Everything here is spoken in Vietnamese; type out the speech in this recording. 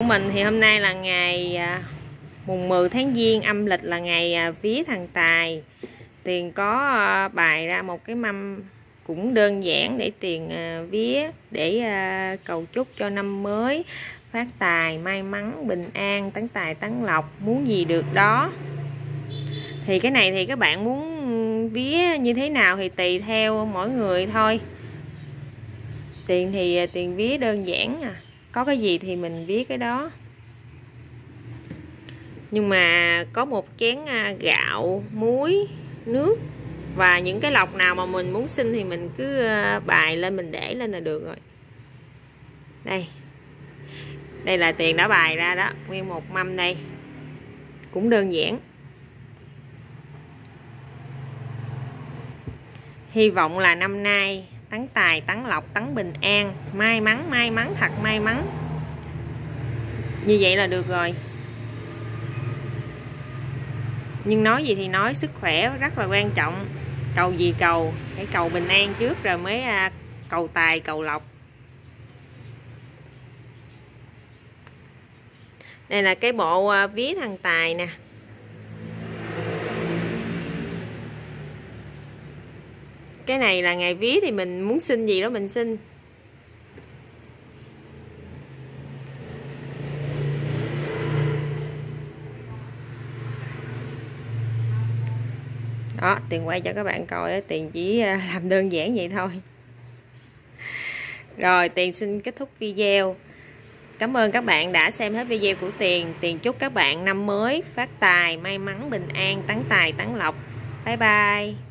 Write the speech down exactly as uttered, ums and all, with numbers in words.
mình thì hôm nay là ngày à, mùng mười tháng Giêng, âm lịch là ngày à, vía thần tài. Tiền có à, bày ra một cái mâm cũng đơn giản để tiền à, vía, để à, cầu chúc cho năm mới phát tài, may mắn, bình an, tấn tài tấn lộc, muốn gì được đó. Thì cái này thì các bạn muốn vía như thế nào thì tùy theo mỗi người thôi. Tiền thì tiền vía đơn giản à, có cái gì thì mình vía cái đó. Nhưng mà có một chén gạo, muối, nước và những cái lộc nào mà mình muốn xin thì mình cứ bài lên, mình để lên là được rồi. Đây, đây là tiền đã bài ra đó, nguyên một mâm đây, cũng đơn giản. Hy vọng là năm nay tấn tài tấn lộc tấn bình an, may mắn may mắn thật may mắn, như vậy là được rồi. Nhưng nói gì thì nói, sức khỏe rất là quan trọng. Cầu gì cầu, phải cầu bình an trước rồi mới cầu tài cầu lộc. Đây là cái bộ vía thần tài nè. Cái này là ngày vía thì mình muốn xin gì đó mình xin. Đó, Tiền quay cho các bạn coi, Tiền chỉ làm đơn giản vậy thôi. Rồi, Tiền xin kết thúc video. Cảm ơn các bạn đã xem hết video của Tiền. Tiền chúc các bạn năm mới phát tài, may mắn, bình an, tấn tài, tấn lộc. Bye bye.